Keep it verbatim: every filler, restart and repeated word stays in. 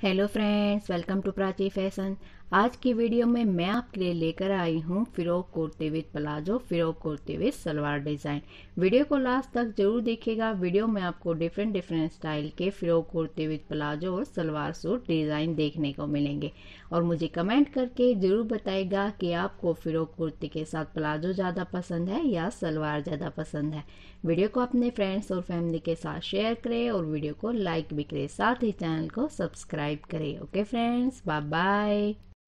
Hello friends, welcome to Prachi fashion. आज की video में मैं आपके लिए लेकर आई हूँ frock kurti with palazzo, frock kurti with salwar design. Video को लास्ट तक जरूर देखिएगा। वीडियो में आपको डिफरेंट डिफरेंट स्टाइल के फ्रॉक कुर्ती विद प्लाजो और सलवार सूट डिज़ाइन देखने को मिलेंगे। और मुझे कमेंट करके ज़रूर बताइएगा कि आपको फ्रॉक कुर्ती के साथ प्लाजो ज़्यादा पसंद है या सलवार ज़्यादा पसंद है। वीडियो को अपने फ्रेंड्स और फैमिली के साथ शेयर करें और वीडियो को लाइक भी करें, साथ ही चैनल को सब्सक्राइब करें। Okay friends, bye bye.